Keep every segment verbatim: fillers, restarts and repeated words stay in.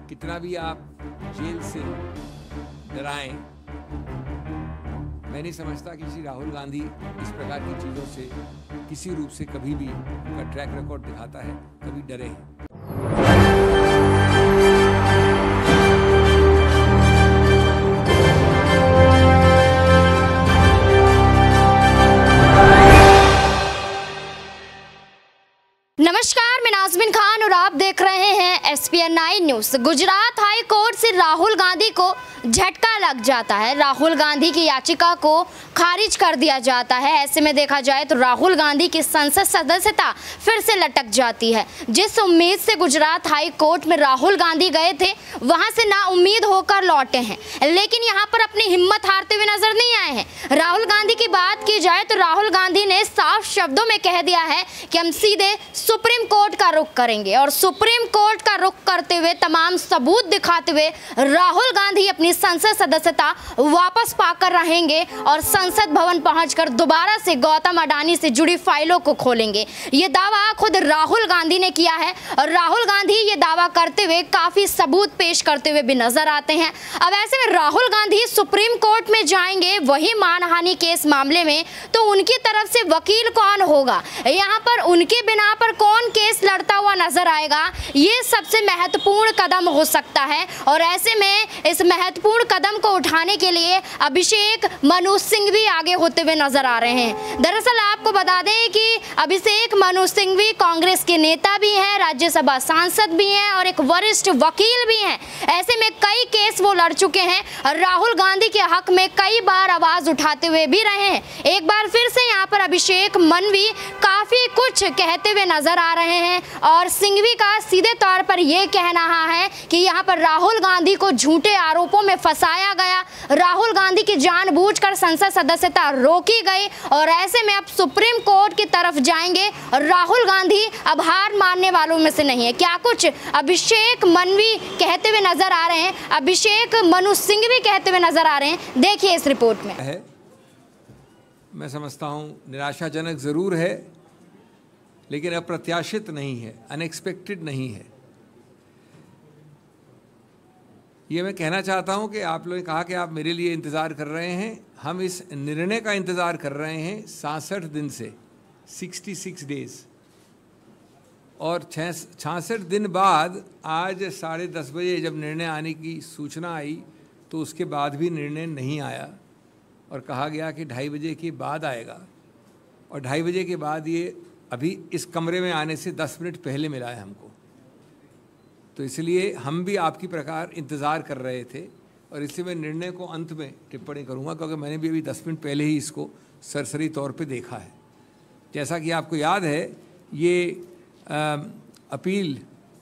कितना भी आप जेल से डराएं, मैं नहीं समझता कि श्री राहुल गांधी इस प्रकार की चीज़ों से किसी रूप से कभी भी उनका ट्रैक रिकॉर्ड दिखाता है, कभी डरे हैं। नमस्कार, मैं नाज़मीन खान और आप देख रहे हैं S P N nine news. Gujarat high court से राहुल गांधी को झटका लग जाता है। राहुल गांधी की याचिका को खारिज कर दिया जाता है। ऐसे में देखा जाए तो राहुल गांधी की संसद सदस्यता फिर से लटक जाती है। जिस उम्मीद से गुजरात हाई कोर्ट में राहुल गांधी गए थे, वहां से ना उम्मीद होकर लौटे हैं, लेकिन यहां पर अपनी हिम्मत हारते हुए नजर नहीं आए हैं। राहुल गांधी की बात की जाए तो राहुल गांधी ने साफ शब्दों में कह दिया है कि हम सीधे सुप्रीम कोर्ट का रुख करेंगे, और सुप्रीम कोर्ट का रुख करते हुए तमाम सबूत दिखाते हुए राहुल गांधी अपनी संसद सदस्यता वापस पाकर रहेंगे और संसद भवन पहुंचकर दोबारा से गौतम अडानी से जुड़ी फाइलों को खोलेंगे। ये दावा खुद राहुल गांधी ने किया है और राहुल गांधी ये दावा करते हुए काफी सबूत पेश करते हुए भी नजर आते हैं। अब ऐसे में राहुल गांधी सुप्रीम कोर्ट में जाएंगे, वही मानहानि केस मामले में, तो उनकी तरफ से वकील कौन होगा, यहाँ पर उनके बिना पर कौन केस लड़ता हुआ नजर आएगा, ये सबसे महत्वपूर्ण कदम हो सकता है। और ऐसे में इस महत्वपूर्ण कदम को उठाने के लिए अभिषेक मनु सिंह भी आगे होते हुए नजर आ रहे हैं। दरअसल आपको बता दें कि अभिषेक मनु सिंह भी कांग्रेस के नेता भी हैं, राज्यसभा सांसद भी हैं और एक वरिष्ठ वकील भी हैं। ऐसे में कई केस वो लड़ चुके हैं और राहुल गांधी के हक में कई बार आवाज उठाते हुए भी रहे हैं। एक बार फिर से यहाँ पर अभिषेक मनवी काफी कुछ कहते हुए नजर आ रहे हैं और सिंघवी का सीधे तौर पर यह कहना है कि यहाँ पर राहुल गांधी को झूठे आरोपों में फंसाया गया, राहुल गांधी की जानबूझकर संसद सदस्यता रोकी गई और ऐसे में अब सुप्रीम कोर्ट की तरफ जाएंगे और राहुल गांधी अब हार मानने वालों में से नहीं है। क्या कुछ अभिषेक मनवी कहते हुए नजर आ रहे हैं, अभिषेक मनु सिंघवी कहते हुए नजर आ रहे हैं, देखिए इस रिपोर्ट में। है मैं समझता हूँ निराशाजनक जरूर है, लेकिन अप्रत्याशित नहीं है, अनएक्सपेक्टेड नहीं है। ये मैं कहना चाहता हूँ कि आप लोगों ने कहा कि आप मेरे लिए इंतज़ार कर रहे हैं, हम इस निर्णय का इंतज़ार कर रहे हैं छियासठ दिन से, छियासठ डेज, और छियासठ दिन बाद आज साढ़े दस बजे जब निर्णय आने की सूचना आई तो उसके बाद भी निर्णय नहीं आया और कहा गया कि ढाई बजे के बाद आएगा, और ढाई बजे के बाद ये अभी इस कमरे में आने से दस मिनट पहले मिला है हमको। तो इसलिए हम भी आपकी प्रकार इंतज़ार कर रहे थे और इसलिए मैं निर्णय को अंत में टिप्पणी करूंगा, क्योंकि मैंने भी अभी दस मिनट पहले ही इसको सरसरी तौर पे देखा है। जैसा कि आपको याद है, ये आ, अपील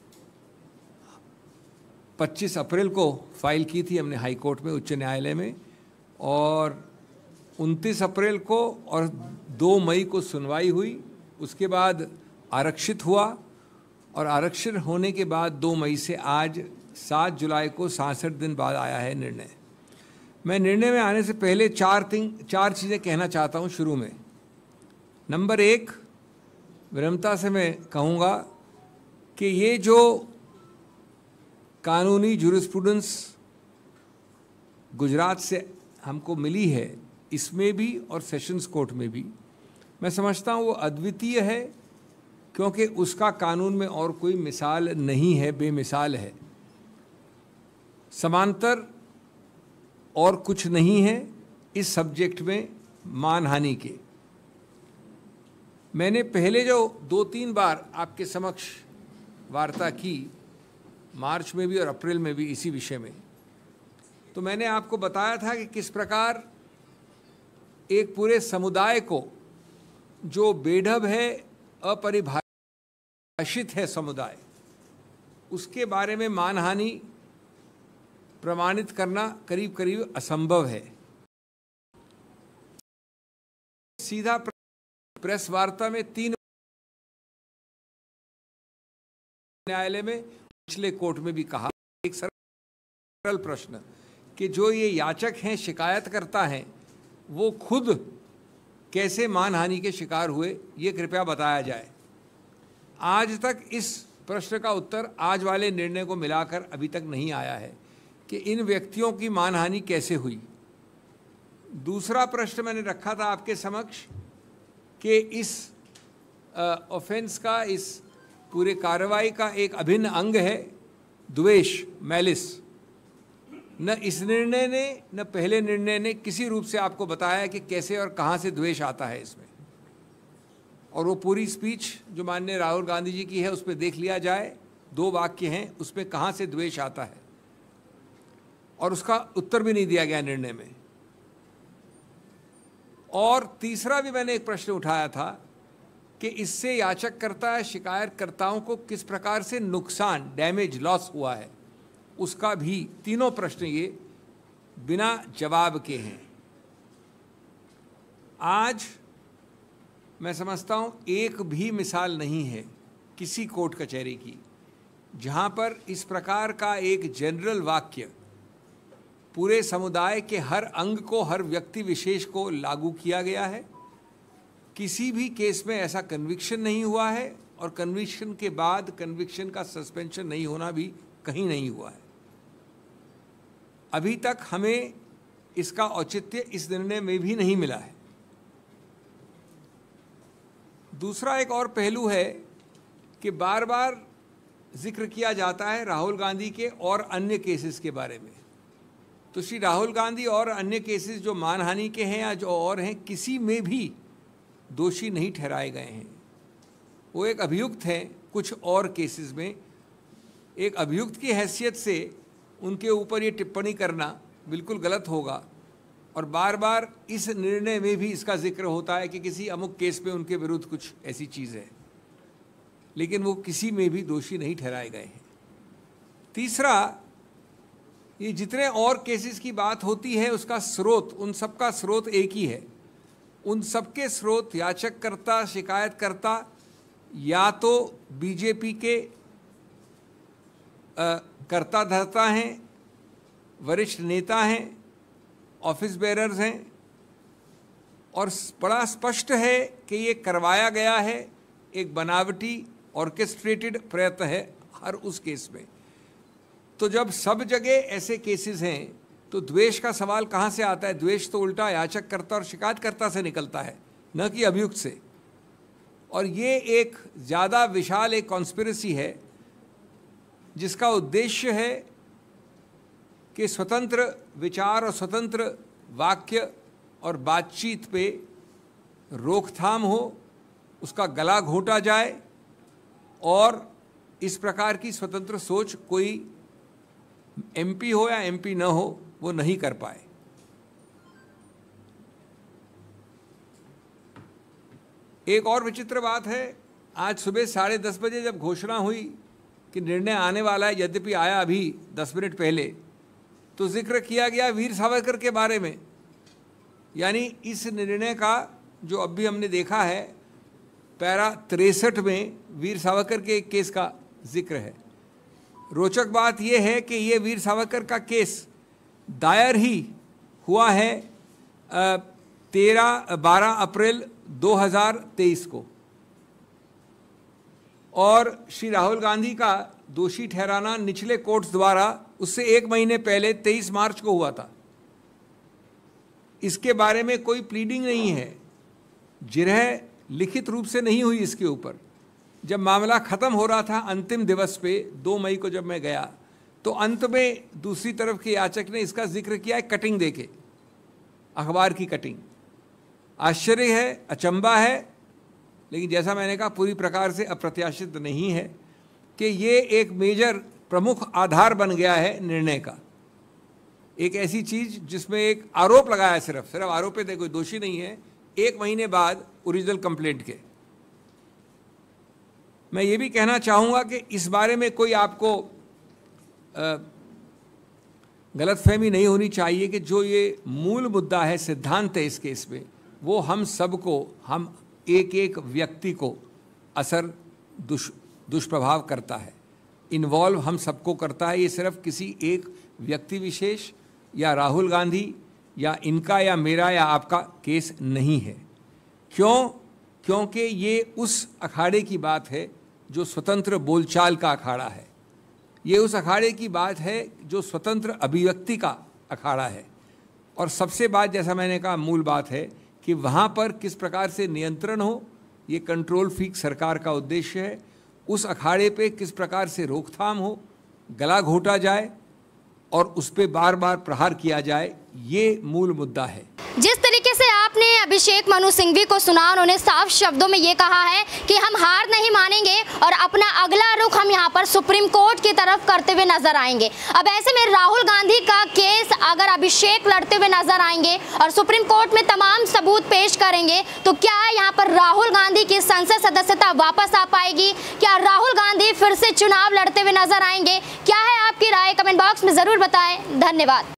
पच्चीस अप्रैल को फाइल की थी हमने हाई कोर्ट में, उच्च न्यायालय में, और उनतीस अप्रैल को और दो मई को सुनवाई हुई। उसके बाद आरक्षित हुआ और आरक्षित होने के बाद दो मई से आज सात जुलाई को छियासठ दिन बाद आया है निर्णय। मैं निर्णय में आने से पहले चार थिंग चार चीज़ें कहना चाहता हूँ शुरू में। नंबर एक, विनम्रता से मैं कहूँगा कि ये जो कानूनी जूरिस्प्रूडेंस गुजरात से हमको मिली है, इसमें भी और सेशंस कोर्ट में भी, मैं समझता हूँ वो अद्वितीय है, क्योंकि उसका कानून में और कोई मिसाल नहीं है, बेमिसाल है। समांतर और कुछ नहीं है इस सब्जेक्ट में मानहानि के। मैंने पहले जो दो तीन बार आपके समक्ष वार्ता की, मार्च में भी और अप्रैल में भी इसी विषय में, तो मैंने आपको बताया था कि किस प्रकार एक पूरे समुदाय को जो बेढब है, अपरिभाषित है समुदाय, उसके बारे में मानहानि प्रमाणित करना करीब करीब असंभव है। सीधा प्रेस वार्ता में तीन न्यायालय में, पिछले कोर्ट में भी कहा, एक सरल प्रश्न कि जो ये याचक हैं, शिकायतकर्ता हैं, वो खुद कैसे मानहानि के शिकार हुए, ये कृपया बताया जाए। आज तक इस प्रश्न का उत्तर आज वाले निर्णय को मिलाकर अभी तक नहीं आया है कि इन व्यक्तियों की मानहानि कैसे हुई। दूसरा प्रश्न मैंने रखा था आपके समक्ष कि इस ऑफेंस का, इस पूरे कार्रवाई का एक अभिन्न अंग है द्वेष, मैलिस। न इस निर्णय ने न पहले निर्णय ने किसी रूप से आपको बताया कि कैसे और कहाँ से द्वेष आता है इसमें। और वो पूरी स्पीच जो माननीय राहुल गांधी जी की है उस पर देख लिया जाए, दो वाक्य हैं उसमें कहाँ से द्वेष आता है, और उसका उत्तर भी नहीं दिया गया निर्णय में। और तीसरा भी मैंने एक प्रश्न उठाया था कि इससे याचककर्ता, शिकायतकर्ताओं को किस प्रकार से नुकसान, डैमेज, लॉस हुआ है, उसका भी तीनों प्रश्न ये बिना जवाब के हैं। आज मैं समझता हूँ एक भी मिसाल नहीं है किसी कोर्ट कचहरी की जहाँ पर इस प्रकार का एक जनरल वाक्य पूरे समुदाय के हर अंग को, हर व्यक्ति विशेष को लागू किया गया है। किसी भी केस में ऐसा कन्विक्शन नहीं हुआ है, और कन्विक्शन के बाद कन्विक्शन का सस्पेंशन नहीं होना भी कहीं नहीं हुआ है। अभी तक हमें इसका औचित्य इस निर्णय में भी नहीं मिला है। दूसरा एक और पहलू है कि बार बार जिक्र किया जाता है राहुल गांधी के और अन्य केसेस के बारे में। तो श्री राहुल गांधी और अन्य केसेस जो मानहानि के हैं या जो और हैं, किसी में भी दोषी नहीं ठहराए गए हैं। वो एक अभियुक्त हैं कुछ और केसेस में। एक अभियुक्त की हैसियत से उनके ऊपर ये टिप्पणी करना बिल्कुल गलत होगा। और बार बार इस निर्णय में भी इसका जिक्र होता है कि किसी अमुक केस में उनके विरुद्ध कुछ ऐसी चीज़ है, लेकिन वो किसी में भी दोषी नहीं ठहराए गए हैं। तीसरा, ये जितने और केसेस की बात होती है उसका स्रोत, उन सबका स्रोत एक ही है। उन सबके स्रोत याचककर्ता, शिकायतकर्ता या तो बीजेपी के कर्ता धर्ता हैं, वरिष्ठ नेता हैं, ऑफिस बेरर्स हैं, और बड़ा स्पष्ट है कि ये करवाया गया है, एक बनावटी ऑर्केस्ट्रेटेड प्रयत्न है हर उस केस में। तो जब सब जगह ऐसे केसेस हैं तो द्वेष का सवाल कहाँ से आता है? द्वेष तो उल्टा याचककर्ता और शिकायतकर्ता से निकलता है, न कि अभियुक्त से। और ये एक ज़्यादा विशाल एक कॉन्स्पिरेसी है जिसका उद्देश्य है कि स्वतंत्र विचार और स्वतंत्र वाक्य और बातचीत पे रोकथाम हो, उसका गला घोंटा जाए, और इस प्रकार की स्वतंत्र सोच कोई एमपी हो या एमपी न हो वो नहीं कर पाए। एक और विचित्र बात है, आज सुबह साढ़े दस बजे जब घोषणा हुई कि निर्णय आने वाला है, यद्यपि आया अभी दस मिनट पहले, तो जिक्र किया गया वीर सावरकर के बारे में। यानी इस निर्णय का जो अभी हमने देखा है, पैरा तिरसठ में वीर सावरकर के एक केस का जिक्र है। रोचक बात यह है कि ये वीर सावरकर का केस दायर ही हुआ है तेरह बारह अप्रैल दो हज़ार तेईस को, और श्री राहुल गांधी का दोषी ठहराना निचले कोर्ट्स द्वारा उससे एक महीने पहले तेईस मार्च को हुआ था। इसके बारे में कोई प्लीडिंग नहीं है, जिरह लिखित रूप से नहीं हुई इसके ऊपर। जब मामला ख़त्म हो रहा था अंतिम दिवस पे दो मई को जब मैं गया, तो अंत में दूसरी तरफ के याचक ने इसका जिक्र किया है कटिंग देके, अखबार की कटिंग। आश्चर्य है, अचंबा है, लेकिन जैसा मैंने कहा पूरी प्रकार से अप्रत्याशित नहीं है कि ये एक मेजर प्रमुख आधार बन गया है निर्णय का। एक ऐसी चीज़ जिसमें एक आरोप लगाया, सिर्फ सिर्फ आरोप है, कोई दोषी नहीं है, एक महीने बाद ओरिजिनल कंप्लेंट के। मैं ये भी कहना चाहूँगा कि इस बारे में कोई आपको गलतफहमी नहीं होनी चाहिए कि जो ये मूल मुद्दा है, सिद्धांत है इस केस में, वो हम सबको, हम एक एक व्यक्ति को असर दुष दुष्प्रभाव करता है, इन्वॉल्व हम सबको करता है। ये सिर्फ किसी एक व्यक्ति विशेष या राहुल गांधी या इनका या मेरा या आपका केस नहीं है। क्यों? क्योंकि ये उस अखाड़े की बात है जो स्वतंत्र बोलचाल का अखाड़ा है। ये उस अखाड़े की बात है जो स्वतंत्र अभिव्यक्ति का अखाड़ा है। और सबसे बात, जैसा मैंने कहा, मूल बात है कि वहाँ पर किस प्रकार से नियंत्रण हो, ये कंट्रोल फ्रीक सरकार का उद्देश्य है। उस अखाड़े पे किस प्रकार से रोकथाम हो, गला घोटा जाए और उस पर बार बार प्रहार किया जाए, ये मूल मुद्दा है। जिस तरीके से आपने अभिषेक मनु सिंघवी को सुना, उन्होंने साफ शब्दों में ये कहा है कि हम हार नहीं मानेंगे और अपना अगला रुख हम यहाँ पर सुप्रीम कोर्ट की तरफ करते हुए नजर आएंगे। अब ऐसे में राहुल गांधी का केस अगर अभिषेक लड़ते हुए नजर आएंगे और सुप्रीम कोर्ट में तमाम सबूत पेश करेंगे, तो क्या यहाँ पर राहुल गांधी की संसद सदस्यता वापस आ पाएगी? क्या राहुल गांधी फिर से चुनाव लड़ते हुए नजर आएंगे? क्या है आपकी राय? कमेंट बॉक्स में जरूर बताएं। धन्यवाद।